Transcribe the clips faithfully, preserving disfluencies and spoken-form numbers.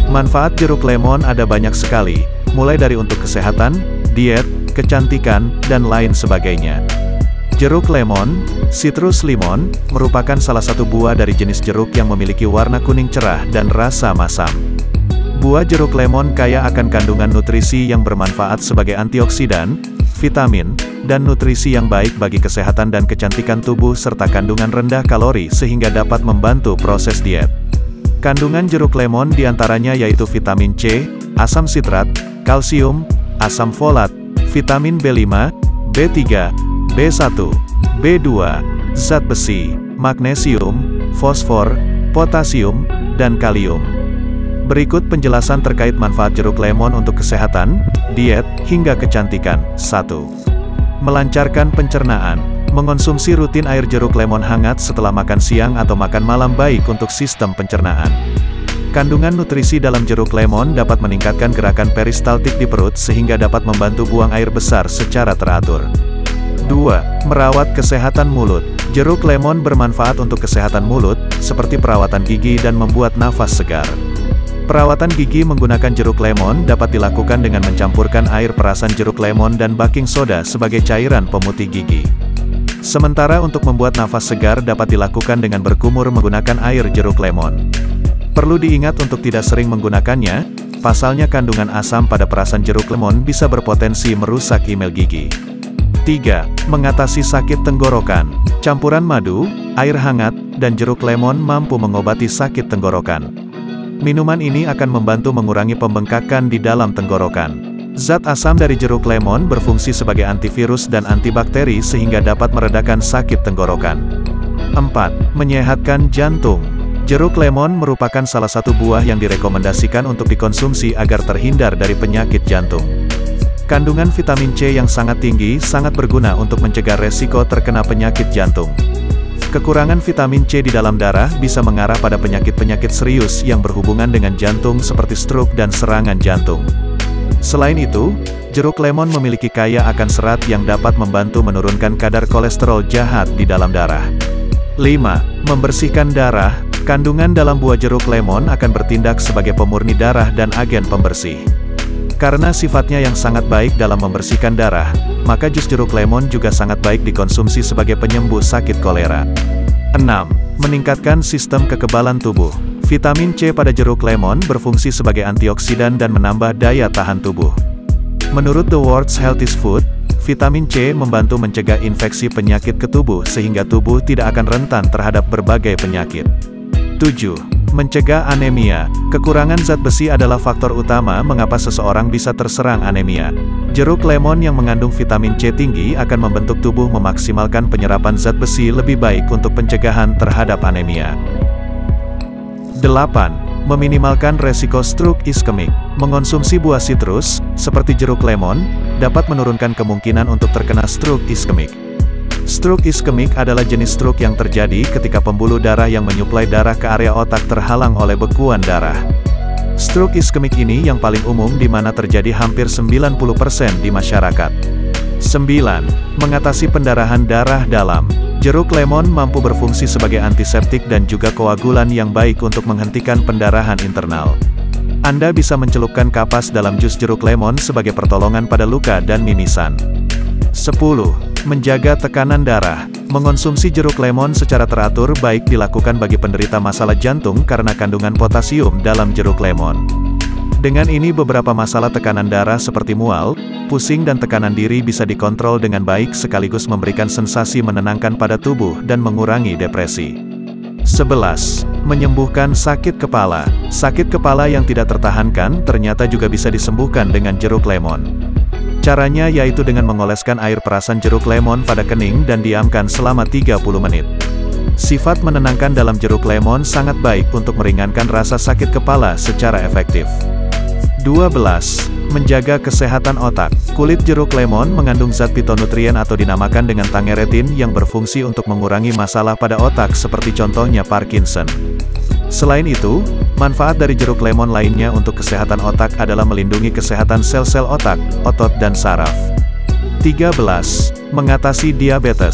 Manfaat jeruk lemon ada banyak sekali, mulai dari untuk kesehatan, diet, kecantikan, dan lain sebagainya. Jeruk lemon, Citrus lemon, merupakan salah satu buah dari jenis jeruk yang memiliki warna kuning cerah dan rasa masam. Buah jeruk lemon kaya akan kandungan nutrisi yang bermanfaat sebagai antioksidan, vitamin, dan nutrisi yang baik bagi kesehatan dan kecantikan tubuh serta kandungan rendah kalori sehingga dapat membantu proses diet. Kandungan jeruk lemon diantaranya yaitu vitamin C, asam sitrat, kalsium, asam folat, vitamin B lima, B tiga, B satu, B dua, zat besi, magnesium, fosfor, potasium, dan kalium. Berikut penjelasan terkait manfaat jeruk lemon untuk kesehatan, diet, hingga kecantikan. satu. Melancarkan pencernaan. Mengonsumsi rutin air jeruk lemon hangat setelah makan siang atau makan malam baik untuk sistem pencernaan. Kandungan nutrisi dalam jeruk lemon dapat meningkatkan gerakan peristaltik di perut sehingga dapat membantu buang air besar secara teratur. dua. Merawat kesehatan mulut. Jeruk lemon bermanfaat untuk kesehatan mulut, seperti perawatan gigi dan membuat nafas segar. Perawatan gigi menggunakan jeruk lemon dapat dilakukan dengan mencampurkan air perasan jeruk lemon dan baking soda sebagai cairan pemutih gigi. Sementara untuk membuat nafas segar dapat dilakukan dengan berkumur menggunakan air jeruk lemon. Perlu diingat untuk tidak sering menggunakannya, pasalnya kandungan asam pada perasan jeruk lemon bisa berpotensi merusak email gigi. tiga. Mengatasi sakit tenggorokan. Campuran madu, air hangat, dan jeruk lemon mampu mengobati sakit tenggorokan. Minuman ini akan membantu mengurangi pembengkakan di dalam tenggorokan. Zat asam dari jeruk lemon berfungsi sebagai antivirus dan antibakteri sehingga dapat meredakan sakit tenggorokan. empat. Menyehatkan jantung. Jeruk lemon merupakan salah satu buah yang direkomendasikan untuk dikonsumsi agar terhindar dari penyakit jantung. Kandungan vitamin C yang sangat tinggi sangat berguna untuk mencegah resiko terkena penyakit jantung. Kekurangan vitamin C di dalam darah bisa mengarah pada penyakit-penyakit serius yang berhubungan dengan jantung seperti stroke dan serangan jantung. Selain itu, jeruk lemon memiliki kaya akan serat yang dapat membantu menurunkan kadar kolesterol jahat di dalam darah. lima. Membersihkan darah. Kandungan dalam buah jeruk lemon akan bertindak sebagai pemurni darah dan agen pembersih. Karena sifatnya yang sangat baik dalam membersihkan darah, maka jus jeruk lemon juga sangat baik dikonsumsi sebagai penyembuh sakit kolera. enam. Meningkatkan sistem kekebalan tubuh. Vitamin C pada jeruk lemon berfungsi sebagai antioksidan dan menambah daya tahan tubuh. Menurut The World's Healthiest Food, vitamin C membantu mencegah infeksi penyakit ke tubuh sehingga tubuh tidak akan rentan terhadap berbagai penyakit. tujuh. Mencegah anemia. Kekurangan zat besi adalah faktor utama mengapa seseorang bisa terserang anemia. Jeruk lemon yang mengandung vitamin C tinggi akan membentuk tubuh memaksimalkan penyerapan zat besi lebih baik untuk pencegahan terhadap anemia. delapan. Meminimalkan resiko stroke iskemik. Mengonsumsi buah sitrus, seperti jeruk lemon, dapat menurunkan kemungkinan untuk terkena stroke iskemik. Stroke iskemik adalah jenis stroke yang terjadi ketika pembuluh darah yang menyuplai darah ke area otak terhalang oleh bekuan darah. Stroke iskemik ini yang paling umum di mana terjadi hampir sembilan puluh persen di masyarakat. sembilan. Mengatasi pendarahan darah dalam. Jeruk lemon mampu berfungsi sebagai antiseptik dan juga koagulan yang baik untuk menghentikan pendarahan internal. Anda bisa mencelupkan kapas dalam jus jeruk lemon sebagai pertolongan pada luka dan mimisan. sepuluh. Menjaga tekanan darah. Mengonsumsi jeruk lemon secara teratur baik dilakukan bagi penderita masalah jantung karena kandungan potasium dalam jeruk lemon. Dengan ini beberapa masalah tekanan darah seperti mual, pusing dan tekanan diri bisa dikontrol dengan baik sekaligus memberikan sensasi menenangkan pada tubuh dan mengurangi depresi. sebelas. Menyembuhkan sakit kepala. Sakit kepala yang tidak tertahankan ternyata juga bisa disembuhkan dengan jeruk lemon. Caranya yaitu dengan mengoleskan air perasan jeruk lemon pada kening dan diamkan selama tiga puluh menit. Sifat menenangkan dalam jeruk lemon sangat baik untuk meringankan rasa sakit kepala secara efektif. dua belas. Menjaga kesehatan otak. Kulit jeruk lemon mengandung zat pitonutrien atau dinamakan dengan tangeretin yang berfungsi untuk mengurangi masalah pada otak seperti contohnya Parkinson. Selain itu, manfaat dari jeruk lemon lainnya untuk kesehatan otak adalah melindungi kesehatan sel-sel otak, otot dan saraf. tiga belas. Mengatasi diabetes.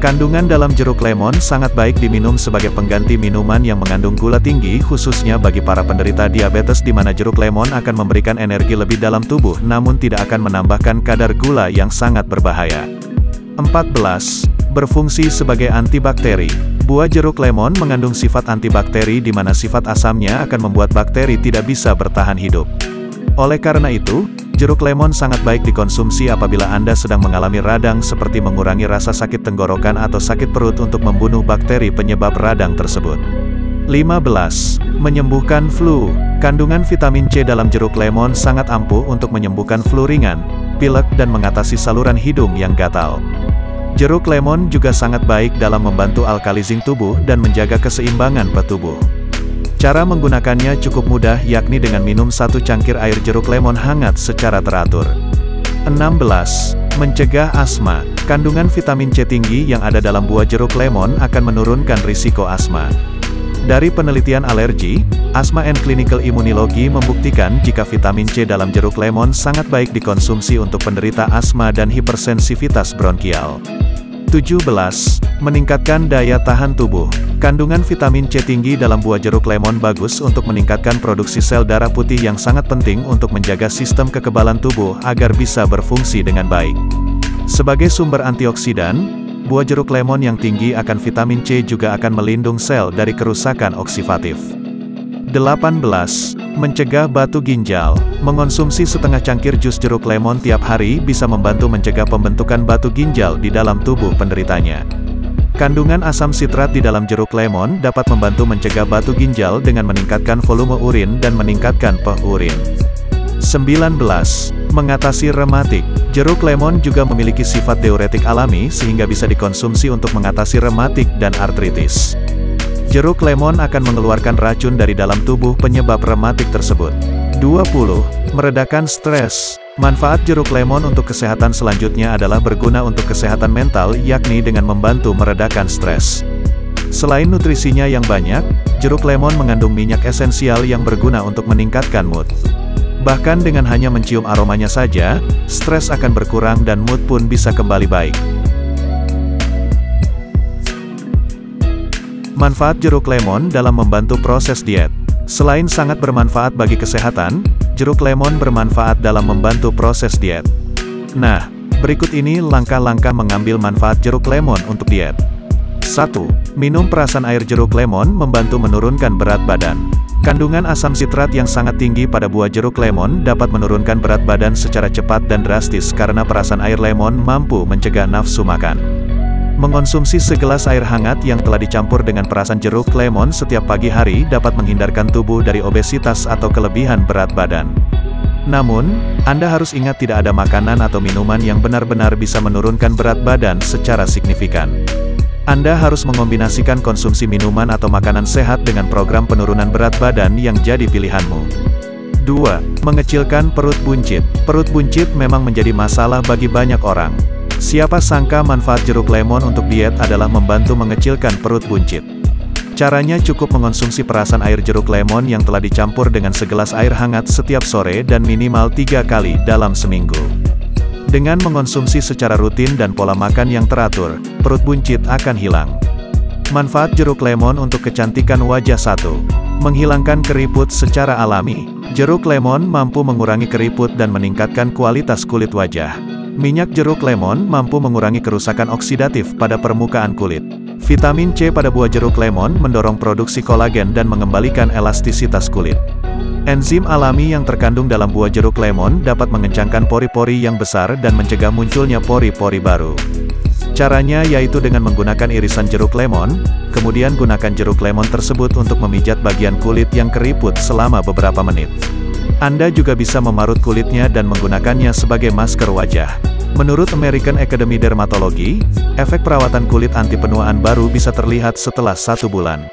Kandungan dalam jeruk lemon sangat baik diminum sebagai pengganti minuman yang mengandung gula tinggi, khususnya bagi para penderita diabetes, di mana jeruk lemon akan memberikan energi lebih dalam tubuh namun tidak akan menambahkan kadar gula yang sangat berbahaya. empat belas. Berfungsi sebagai antibakteri. Buah jeruk lemon mengandung sifat antibakteri di mana sifat asamnya akan membuat bakteri tidak bisa bertahan hidup. Oleh karena itu, jeruk lemon sangat baik dikonsumsi apabila Anda sedang mengalami radang, seperti mengurangi rasa sakit tenggorokan atau sakit perut untuk membunuh bakteri penyebab radang tersebut. lima belas. Menyembuhkan flu. Kandungan vitamin C dalam jeruk lemon sangat ampuh untuk menyembuhkan flu ringan, pilek, dan mengatasi saluran hidung yang gatal. Jeruk lemon juga sangat baik dalam membantu alkalizing tubuh dan menjaga keseimbangan petubuh. Cara menggunakannya cukup mudah, yakni dengan minum satu cangkir air jeruk lemon hangat secara teratur. enam belas. Mencegah asma. Kandungan vitamin C tinggi yang ada dalam buah jeruk lemon akan menurunkan risiko asma. Dari penelitian alergi, asma and clinical immunology membuktikan jika vitamin C dalam jeruk lemon sangat baik dikonsumsi untuk penderita asma dan hipersensitivitas bronkial. tujuh belas. Meningkatkan daya tahan tubuh. Kandungan vitamin C tinggi dalam buah jeruk lemon bagus untuk meningkatkan produksi sel darah putih yang sangat penting untuk menjaga sistem kekebalan tubuh agar bisa berfungsi dengan baik. Sebagai sumber antioksidan, buah jeruk lemon yang tinggi akan vitamin C juga akan melindung sel dari kerusakan oksidatif. delapan belas. Mencegah batu ginjal. Mengonsumsi setengah cangkir jus jeruk lemon tiap hari bisa membantu mencegah pembentukan batu ginjal di dalam tubuh penderitanya. Kandungan asam sitrat di dalam jeruk lemon dapat membantu mencegah batu ginjal dengan meningkatkan volume urin dan meningkatkan pH urin. sembilan belas. Mengatasi rematik. Jeruk lemon juga memiliki sifat diuretik alami sehingga bisa dikonsumsi untuk mengatasi rematik dan artritis. Jeruk lemon akan mengeluarkan racun dari dalam tubuh penyebab rematik tersebut. dua puluh. Meredakan stres. Manfaat jeruk lemon untuk kesehatan selanjutnya adalah berguna untuk kesehatan mental, yakni dengan membantu meredakan stres. Selain nutrisinya yang banyak, jeruk lemon mengandung minyak esensial yang berguna untuk meningkatkan mood. Bahkan dengan hanya mencium aromanya saja, stres akan berkurang dan mood pun bisa kembali baik. Manfaat jeruk lemon dalam membantu proses diet. Selain sangat bermanfaat bagi kesehatan, jeruk lemon bermanfaat dalam membantu proses diet. Nah, berikut ini langkah-langkah mengambil manfaat jeruk lemon untuk diet. satu. Minum perasan air jeruk lemon membantu menurunkan berat badan. Kandungan asam sitrat yang sangat tinggi pada buah jeruk lemon dapat menurunkan berat badan secara cepat dan drastis karena perasan air lemon mampu mencegah nafsu makan. Mengonsumsi segelas air hangat yang telah dicampur dengan perasan jeruk lemon setiap pagi hari dapat menghindarkan tubuh dari obesitas atau kelebihan berat badan. Namun, Anda harus ingat tidak ada makanan atau minuman yang benar-benar bisa menurunkan berat badan secara signifikan. Anda harus mengombinasikan konsumsi minuman atau makanan sehat dengan program penurunan berat badan yang jadi pilihanmu. dua. Mengecilkan perut buncit. Perut buncit memang menjadi masalah bagi banyak orang. Siapa sangka manfaat jeruk lemon untuk diet adalah membantu mengecilkan perut buncit. Caranya cukup mengonsumsi perasan air jeruk lemon yang telah dicampur dengan segelas air hangat setiap sore dan minimal tiga kali dalam seminggu. Dengan mengonsumsi secara rutin dan pola makan yang teratur, perut buncit akan hilang. Manfaat jeruk lemon untuk kecantikan wajah. Satu. Menghilangkan keriput secara alami. Jeruk lemon mampu mengurangi keriput dan meningkatkan kualitas kulit wajah. Minyak jeruk lemon mampu mengurangi kerusakan oksidatif pada permukaan kulit. Vitamin C pada buah jeruk lemon mendorong produksi kolagen dan mengembalikan elastisitas kulit. Enzim alami yang terkandung dalam buah jeruk lemon dapat mengencangkan pori-pori yang besar dan mencegah munculnya pori-pori baru. Caranya yaitu dengan menggunakan irisan jeruk lemon, kemudian gunakan jeruk lemon tersebut untuk memijat bagian kulit yang keriput selama beberapa menit. Anda juga bisa memarut kulitnya dan menggunakannya sebagai masker wajah. Menurut American Academy Dermatology, efek perawatan kulit anti penuaan baru bisa terlihat setelah satu bulan.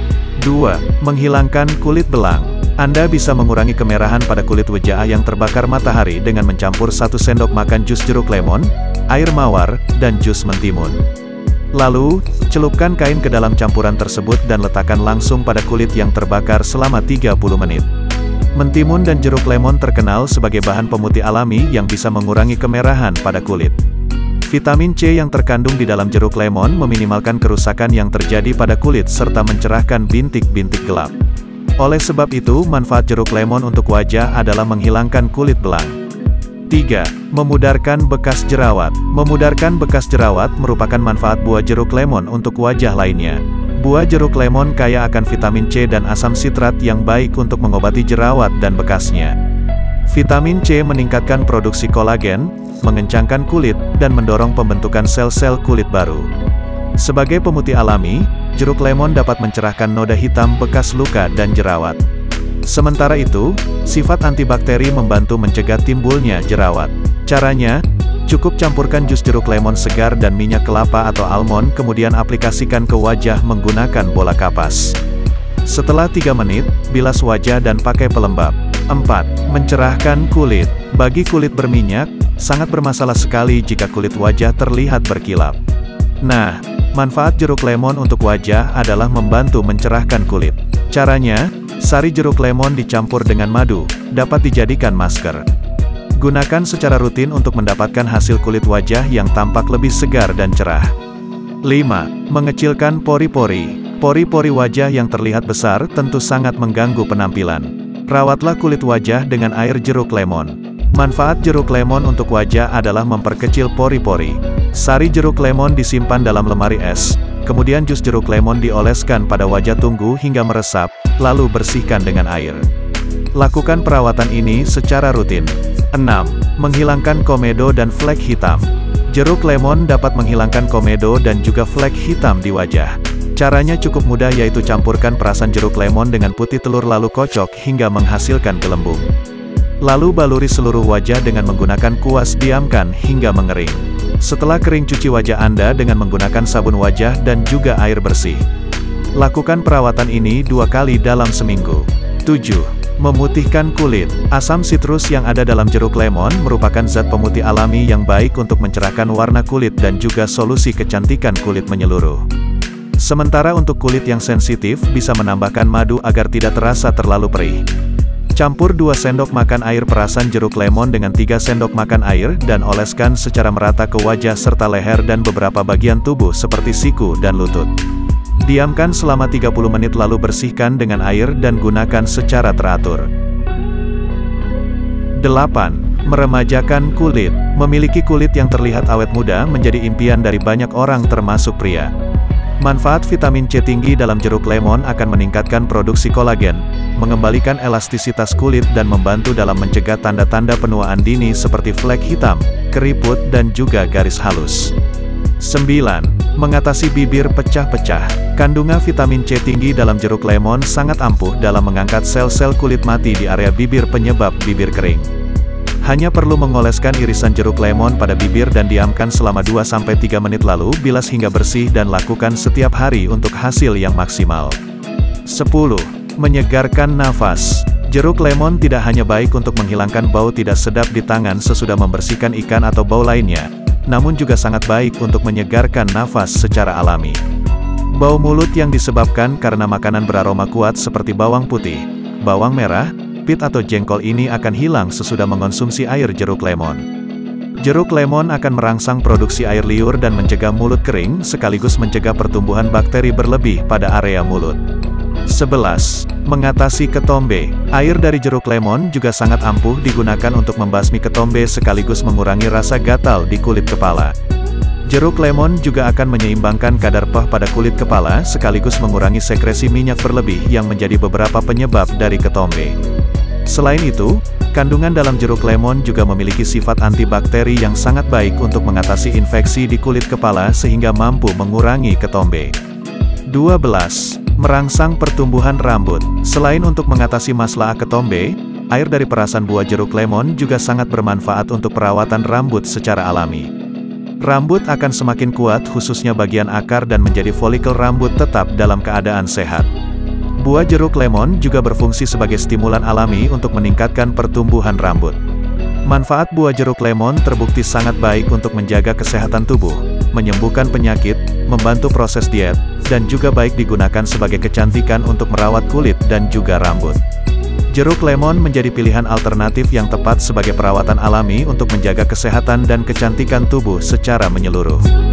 dua. Menghilangkan kulit belang. Anda bisa mengurangi kemerahan pada kulit wajah yang terbakar matahari dengan mencampur satu sendok makan jus jeruk lemon, air mawar, dan jus mentimun. Lalu, celupkan kain ke dalam campuran tersebut dan letakkan langsung pada kulit yang terbakar selama tiga puluh menit. Mentimun dan jeruk lemon terkenal sebagai bahan pemutih alami yang bisa mengurangi kemerahan pada kulit. Vitamin C yang terkandung di dalam jeruk lemon meminimalkan kerusakan yang terjadi pada kulit serta mencerahkan bintik-bintik gelap. Oleh sebab itu, manfaat jeruk lemon untuk wajah adalah menghilangkan kulit belang. tiga. Memudarkan bekas jerawat. Memudarkan bekas jerawat merupakan manfaat buah jeruk lemon untuk wajah lainnya. Buah jeruk lemon kaya akan vitamin C dan asam sitrat yang baik untuk mengobati jerawat dan bekasnya. Vitamin C meningkatkan produksi kolagen, mengencangkan kulit, dan mendorong pembentukan sel-sel kulit baru. Sebagai pemutih alami, jeruk lemon dapat mencerahkan noda hitam bekas luka dan jerawat. Sementara itu, sifat antibakteri membantu mencegah timbulnya jerawat. Caranya, cukup campurkan jus jeruk lemon segar dan minyak kelapa atau almond kemudian aplikasikan ke wajah menggunakan bola kapas. Setelah tiga menit, bilas wajah dan pakai pelembab. empat. Mencerahkan kulit. Bagi kulit berminyak, sangat bermasalah sekali jika kulit wajah terlihat berkilap. Nah, manfaat jeruk lemon untuk wajah adalah membantu mencerahkan kulit. Caranya, sari jeruk lemon dicampur dengan madu, dapat dijadikan masker. Gunakan secara rutin untuk mendapatkan hasil kulit wajah yang tampak lebih segar dan cerah. lima. Mengecilkan pori-pori. Pori-pori wajah yang terlihat besar tentu sangat mengganggu penampilan. Rawatlah kulit wajah dengan air jeruk lemon. Manfaat jeruk lemon untuk wajah adalah memperkecil pori-pori. Sari jeruk lemon disimpan dalam lemari es, kemudian jus jeruk lemon dioleskan pada wajah tunggu hingga meresap, lalu bersihkan dengan air. Lakukan perawatan ini secara rutin. enam. Menghilangkan komedo dan flek hitam. Jeruk lemon dapat menghilangkan komedo dan juga flek hitam di wajah. Caranya cukup mudah, yaitu campurkan perasan jeruk lemon dengan putih telur lalu kocok hingga menghasilkan gelembung. Lalu baluri seluruh wajah dengan menggunakan kuas, diamkan hingga mengering. Setelah kering, cuci wajah Anda dengan menggunakan sabun wajah dan juga air bersih. Lakukan perawatan ini dua kali dalam seminggu. tujuh. Memutihkan kulit. Asam sitrus yang ada dalam jeruk lemon merupakan zat pemutih alami yang baik untuk mencerahkan warna kulit dan juga solusi kecantikan kulit menyeluruh. Sementara untuk kulit yang sensitif, bisa menambahkan madu agar tidak terasa terlalu perih. Campur dua sendok makan air perasan jeruk lemon dengan tiga sendok makan air dan oleskan secara merata ke wajah serta leher dan beberapa bagian tubuh seperti siku dan lutut. Diamkan selama tiga puluh menit lalu bersihkan dengan air dan gunakan secara teratur. delapan. Meremajakan kulit. Memiliki kulit yang terlihat awet muda menjadi impian dari banyak orang termasuk pria. Manfaat vitamin C tinggi dalam jeruk lemon akan meningkatkan produksi kolagen, mengembalikan elastisitas kulit dan membantu dalam mencegah tanda-tanda penuaan dini seperti flek hitam, keriput dan juga garis halus. sembilan. Mengatasi bibir pecah-pecah. Kandungan vitamin C tinggi dalam jeruk lemon sangat ampuh dalam mengangkat sel-sel kulit mati di area bibir penyebab bibir kering. Hanya perlu mengoleskan irisan jeruk lemon pada bibir dan diamkan selama dua sampai tiga menit lalu bilas hingga bersih dan lakukan setiap hari untuk hasil yang maksimal. sepuluh. Menyegarkan nafas. Jeruk lemon tidak hanya baik untuk menghilangkan bau tidak sedap di tangan sesudah membersihkan ikan atau bau lainnya, namun juga sangat baik untuk menyegarkan nafas secara alami. Bau mulut yang disebabkan karena makanan beraroma kuat seperti bawang putih, bawang merah, pit atau jengkol ini akan hilang sesudah mengonsumsi air jeruk lemon. Jeruk lemon akan merangsang produksi air liur dan mencegah mulut kering, sekaligus mencegah pertumbuhan bakteri berlebih pada area mulut. sebelas. Mengatasi ketombe. Air dari jeruk lemon juga sangat ampuh digunakan untuk membasmi ketombe sekaligus mengurangi rasa gatal di kulit kepala. Jeruk lemon juga akan menyeimbangkan kadar peh pada kulit kepala sekaligus mengurangi sekresi minyak berlebih yang menjadi beberapa penyebab dari ketombe. Selain itu, kandungan dalam jeruk lemon juga memiliki sifat antibakteri yang sangat baik untuk mengatasi infeksi di kulit kepala sehingga mampu mengurangi ketombe. dua belas. Merangsang pertumbuhan rambut. Selain untuk mengatasi masalah ketombe, air dari perasan buah jeruk lemon juga sangat bermanfaat untuk perawatan rambut secara alami. Rambut akan semakin kuat khususnya bagian akar dan menjadi folikel rambut tetap dalam keadaan sehat. Buah jeruk lemon juga berfungsi sebagai stimulan alami untuk meningkatkan pertumbuhan rambut. Manfaat buah jeruk lemon terbukti sangat baik untuk menjaga kesehatan tubuh, menyembuhkan penyakit, membantu proses diet, dan juga baik digunakan sebagai kecantikan untuk merawat kulit dan juga rambut. Jeruk lemon menjadi pilihan alternatif yang tepat sebagai perawatan alami untuk menjaga kesehatan dan kecantikan tubuh secara menyeluruh.